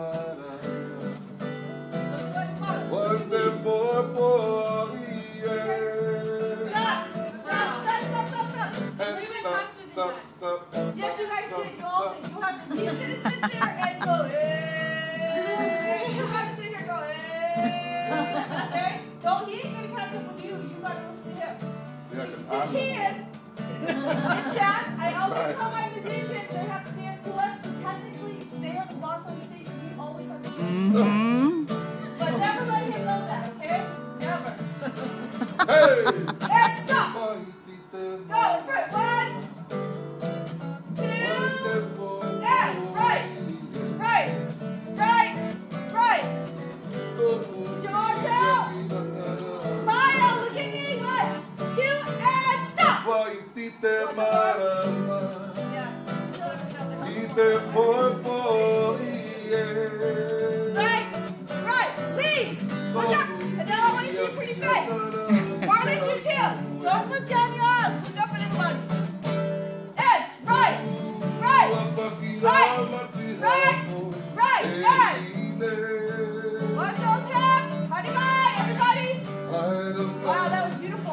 Stop. Yes, you guys can go. You have to, he's going to sit there and go, hey. You got to sit here and go, hey. Okay? No, he ain't going to catch up with you. You got to listen to him. Yeah, the key is, it's sad. I always tell my musicians they have to dance to us, but technically they are the boss on the stage and we always have to dance to them. But never let him know that, okay? Never. Hey! And stop. Go, front. 1, 2, and right. George out. Smile, look at me. 1, 2, and stop. Right, lean. Look up. And now I want to see your pretty face. Varnish you too. Don't look down your eyes. Look up at everybody. And right. And watch those hands. Mighty bye, everybody. Wow, that was beautiful.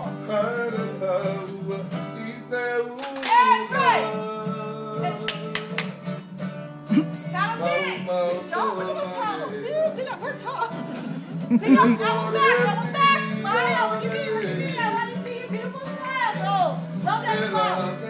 And right. Count them big. Don't look at those towels. See, they got work tall. Pick up, elbow back. Smile. Look at me. I want to see your beautiful smile. Oh, love that smile.